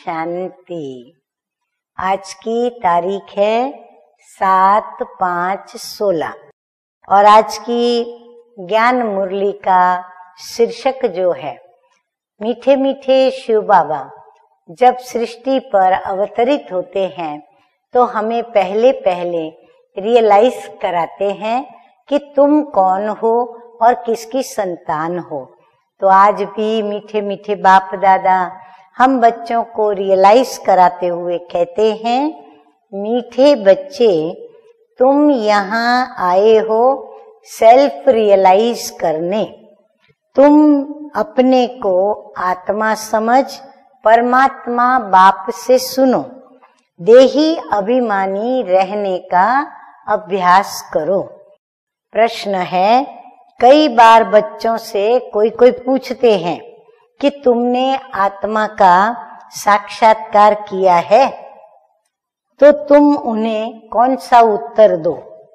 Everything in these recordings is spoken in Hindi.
शांति। आज की तारीख है 7/5/16 और आज की ज्ञान मुरली का शीर्षक जो है मीठे मीठे शिव बाबा जब सृष्टि पर अवतरित होते हैं तो हमें पहले पहले रियलाइज कराते हैं कि तुम कौन हो और किसकी संतान हो। तो आज भी मीठे मीठे बाप दादा हम बच्चों को रियलाइज कराते हुए कहते हैं, मीठे बच्चे तुम यहाँ आए हो सेल्फ रियलाइज करने। तुम अपने को आत्मा समझ परमात्मा बाप से सुनो, देही अभिमानी रहने का अभ्यास करो। प्रश्न है, कई बार बच्चों से कोई पूछते हैं कि तुमने आत्मा का साक्षात्कार किया है, तो तुम उन्हें कौन सा उत्तर दो।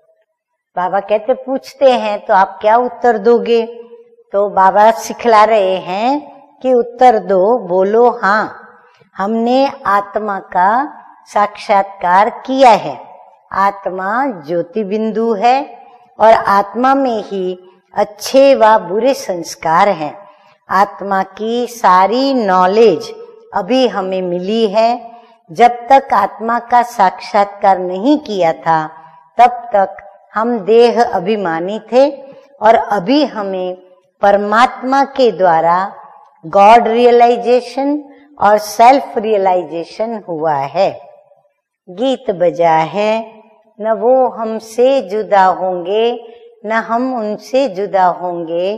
बाबा कहते पूछते हैं तो आप क्या उत्तर दोगे। तो बाबा सिखला रहे हैं कि उत्तर दो, बोलो हाँ हमने आत्मा का साक्षात्कार किया है। आत्मा ज्योति बिंदु है और आत्मा में ही अच्छे व बुरे संस्कार हैं। आत्मा की सारी नॉलेज अभी हमें मिली है। जब तक आत्मा का साक्षात्कार नहीं किया था तब तक हम देह अभिमानी थे और अभी हमें परमात्मा के द्वारा गॉड रियलाइजेशन और सेल्फ रियलाइजेशन हुआ है। गीत बजा है, न वो हमसे जुदा होंगे न हम उनसे जुदा होंगे।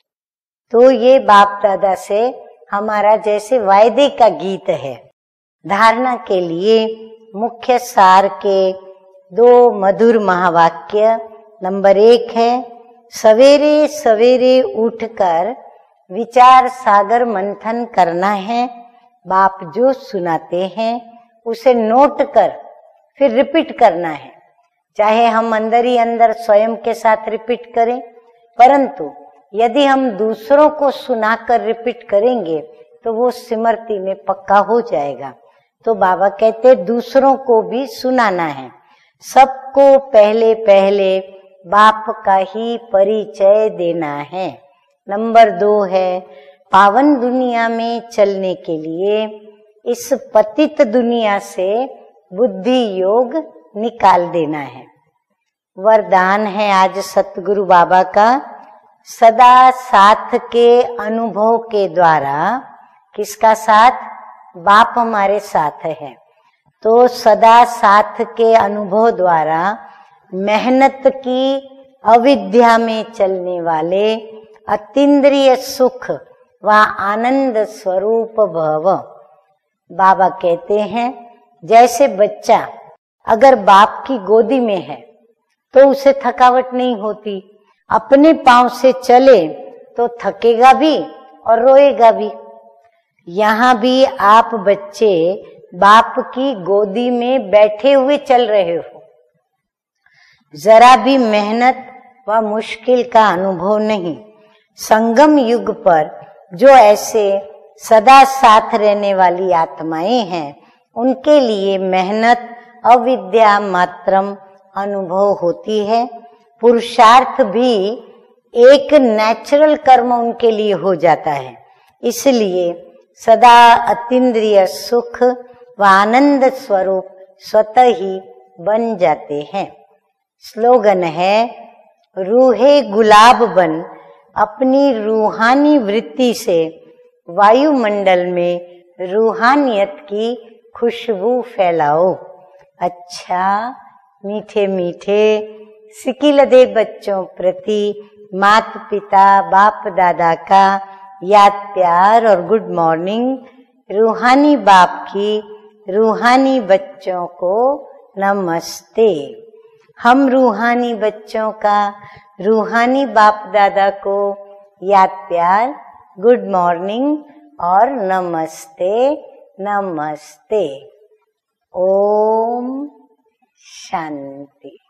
तो ये बाप दादा से हमारा जैसे वायदे का गीत है। धारणा के लिए मुख्य सार के 2 मधुर महावाक्य। नंबर 1 है, सवेरे सवेरे उठकर विचार सागर मंथन करना है। बाप जो सुनाते हैं उसे नोट कर फिर रिपीट करना है। चाहे हम अंदर ही अंदर स्वयं के साथ रिपीट करें, परंतु यदि हम दूसरों को सुनाकर रिपीट करेंगे तो वो स्मृति में पक्का हो जाएगा। तो बाबा कहते दूसरों को भी सुनाना है। सबको पहले पहले बाप का ही परिचय देना है। नंबर 2 है, पावन दुनिया में चलने के लिए इस पतित दुनिया से बुद्धि योग निकाल देना है। वरदान है आज सतगुरु बाबा का, सदा साथ के अनुभव के द्वारा। किसका साथ? बाप हमारे साथ है। तो सदा साथ के अनुभव द्वारा मेहनत की अविद्या में चलने वाले अतीन्द्रिय सुख व आनंद स्वरूप भव। बाबा कहते हैं जैसे बच्चा अगर बाप की गोदी में है तो उसे थकावट नहीं होती। अपने पांव से चले तो थकेगा भी और रोएगा भी। यहाँ भी आप बच्चे बाप की गोदी में बैठे हुए चल रहे हो। जरा भी मेहनत व मुश्किल का अनुभव नहीं। संगम युग पर जो ऐसे सदा साथ रहने वाली आत्माएं हैं उनके लिए मेहनत अविद्या मात्रम अनुभव होती है। पुरुषार्थ भी एक नेचुरल कर्म उनके लिए हो जाता है। इसलिए सदा अतीन्द्रिय सुख व आनंद स्वरूप स्वतः ही बन जाते हैं। स्लोगन है, रूहे गुलाब बन अपनी रूहानी वृत्ति से वायुमंडल में रूहानियत की खुशबू फैलाओ। अच्छा, मीठे मीठे सिकिलदे बच्चों प्रति माता पिता बाप दादा का याद प्यार और गुड मॉर्निंग। रूहानी बाप की रूहानी बच्चों को नमस्ते। हम रूहानी बच्चों का रूहानी बाप दादा को याद प्यार, गुड मॉर्निंग और नमस्ते नमस्ते। ओम शांति।